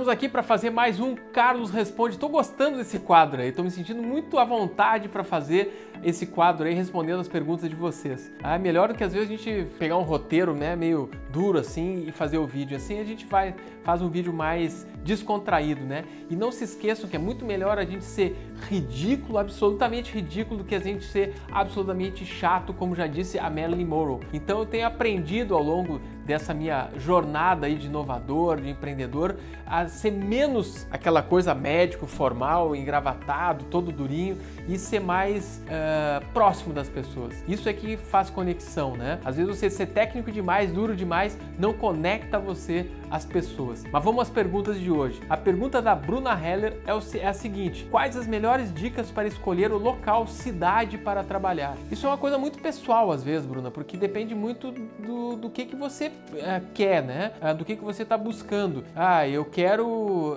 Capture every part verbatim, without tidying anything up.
Estamos aqui para fazer mais um Carlos Responde. Estou gostando desse quadro aí, estou me sentindo muito à vontade para fazer esse quadro aí, respondendo as perguntas de vocês. É melhor do que às vezes a gente pegar um roteiro, né, meio duro assim e fazer o vídeo. Assim a gente vai, faz um vídeo mais descontraído, né? E não se esqueçam que é muito melhor a gente ser ridículo, absolutamente ridículo, do que a gente ser absolutamente chato, como já disse a Marilyn Monroe. Então eu tenho aprendido ao longo dessa minha jornada aí de inovador, de empreendedor, a ser menos aquela coisa médico, formal, engravatado, todo durinho, e ser mais uh, próximo das pessoas. Isso é que faz conexão, né? Às vezes você ser técnico demais, duro demais, não conecta você às pessoas. Mas vamos às perguntas de hoje. A pergunta da Bruna Heller é, o, é a seguinte: quais as melhores dicas para escolher o local, cidade para trabalhar? Isso é uma coisa muito pessoal às vezes, Bruna, porque depende muito do, do que, que você uh, quer, né? Uh, do que, que você está buscando. Ah, eu quero,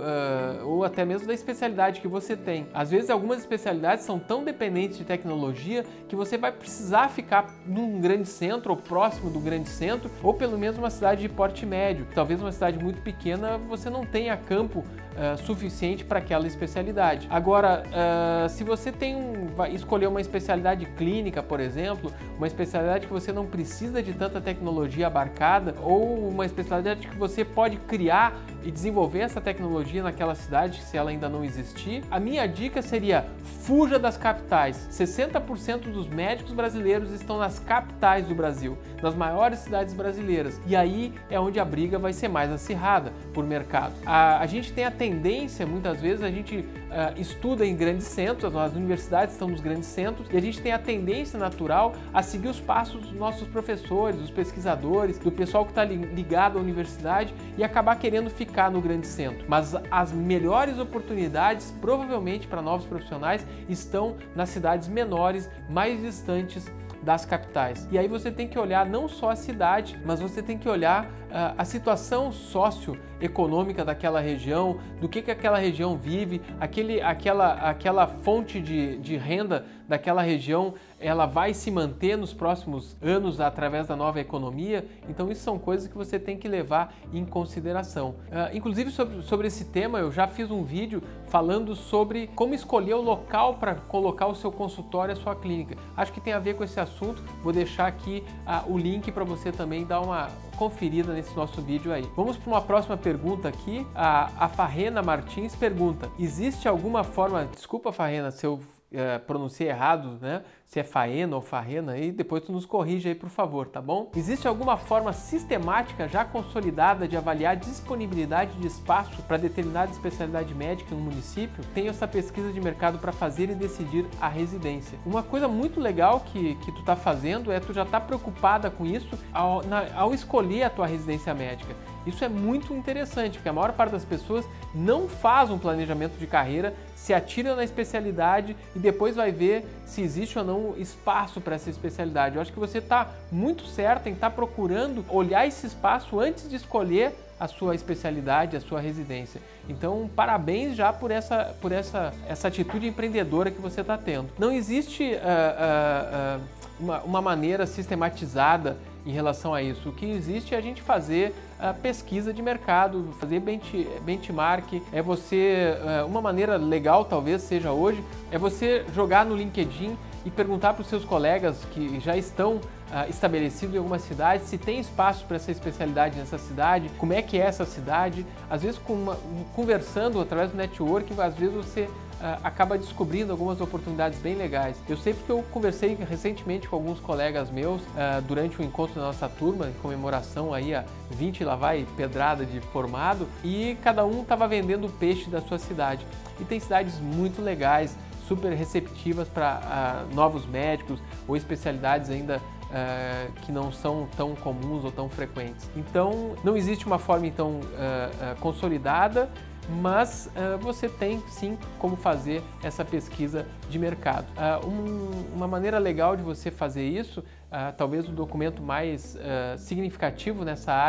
uh, ou até mesmo da especialidade que você tem. Às vezes algumas especialidades são tão dependentes de tecnologia que você vai precisar ficar num grande centro ou próximo do grande centro, ou pelo menos uma cidade de porte médio. Talvez uma cidade muito pequena você não tenha campo uh, suficiente para aquela especialidade. Agora, uh, se você tem um, vai escolher uma especialidade clínica, por exemplo, uma especialidade que você não precisa de tanta tecnologia abarcada, ou uma especialidade que você pode criar e desenvolver essa tecnologia naquela cidade, se ela ainda não existir, a minha dica seria: fuja das capitais. sessenta por cento dos médicos brasileiros estão nas capitais do Brasil, nas maiores cidades brasileiras, e aí é onde a briga vai ser mais acirrada por mercado. A, a gente tem a tendência, muitas vezes, a gente uh, estuda em grandes centros, as universidades estão nos grandes centros, e a gente tem a tendência natural a seguir os passos dos nossos professores, dos pesquisadores, do pessoal que está ligado à universidade, e acabar querendo ficar no grande centro. Mas as melhores oportunidades, provavelmente para novos profissionais, estão nas cidades menores, mais distantes das capitais. E aí você tem que olhar não só a cidade, mas você tem que olhar uh, a situação socioeconômica daquela região, do que, que aquela região vive, aquele, aquela, aquela fonte de, de renda daquela região, ela vai se manter nos próximos anos através da nova economia. Então isso são coisas que você tem que levar em consideração. Uh, inclusive sobre, sobre esse tema eu já fiz um vídeo falando sobre como escolher o local para colocar o seu consultório, a sua clínica. Acho que tem a ver com esse assunto, vou deixar aqui uh, o link para você também dar uma conferida nesse nosso vídeo aí. Vamos para uma próxima pergunta aqui. A, a Farrena Martins pergunta: existe alguma forma, desculpa Farrena se eu Uh, pronunciei errado, né? Se é faena ou farrena, aí depois tu nos corrige aí, por favor, tá bom? Existe alguma forma sistemática já consolidada de avaliar a disponibilidade de espaço para determinada especialidade médica no município? Tenho essa pesquisa de mercado para fazer e decidir a residência. Uma coisa muito legal que, que tu tá fazendo é tu já tá preocupada com isso ao, na, ao escolher a tua residência médica. Isso é muito interessante, porque a maior parte das pessoas não faz um planejamento de carreira, se atira na especialidade e depois vai ver se existe ou não espaço para essa especialidade. Eu acho que você está muito certa em estar procurando olhar esse espaço antes de escolher a sua especialidade, a sua residência. Então, parabéns já por essa, por essa, essa atitude empreendedora que você está tendo. Não existe uh, uh, uh, uma, uma maneira sistematizada em relação a isso. O que existe é a gente fazer a pesquisa de mercado, fazer bench, benchmark, é você, uma maneira legal talvez seja hoje, é você jogar no LinkedIn e perguntar para os seus colegas que já estão uh, estabelecidos em alguma cidade se tem espaço para essa especialidade nessa cidade, como é que é essa cidade. Às vezes com uma, conversando através do networking, às vezes você Uh, acaba descobrindo algumas oportunidades bem legais. Eu sei porque eu conversei recentemente com alguns colegas meus uh, durante o encontro da nossa turma, em comemoração aí a vinte lá vai pedrada de formado, e cada um estava vendendo o peixe da sua cidade. E tem cidades muito legais, super receptivas para uh, novos médicos ou especialidades ainda Uh, que não são tão comuns ou tão frequentes. Então, não existe uma forma então uh, uh, consolidada, mas uh, você tem sim como fazer essa pesquisa de mercado. Uh, um, uma maneira legal de você fazer isso, uh, talvez o documento mais uh, significativo nessa área,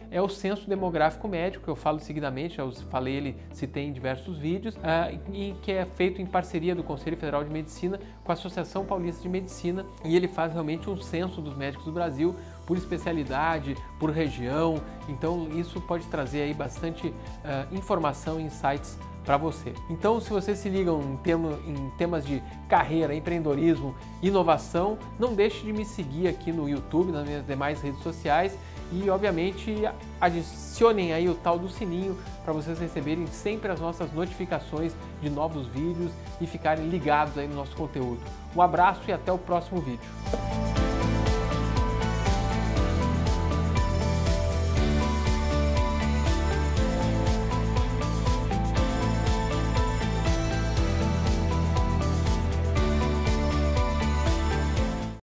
é o Censo Demográfico Médico, que eu falo seguidamente, eu falei, ele citei em diversos vídeos, uh, e que é feito em parceria do Conselho Federal de Medicina com a Associação Paulista de Medicina, e ele faz realmente um censo dos médicos do Brasil, por especialidade, por região. Então isso pode trazer aí bastante uh, informação e insights para você. Então, se vocês se ligam em, tema, em temas de carreira, empreendedorismo, inovação, não deixe de me seguir aqui no YouTube, nas minhas demais redes sociais e, obviamente, adicionem aí o tal do sininho para vocês receberem sempre as nossas notificações de novos vídeos e ficarem ligados aí no nosso conteúdo. Um abraço e até o próximo vídeo.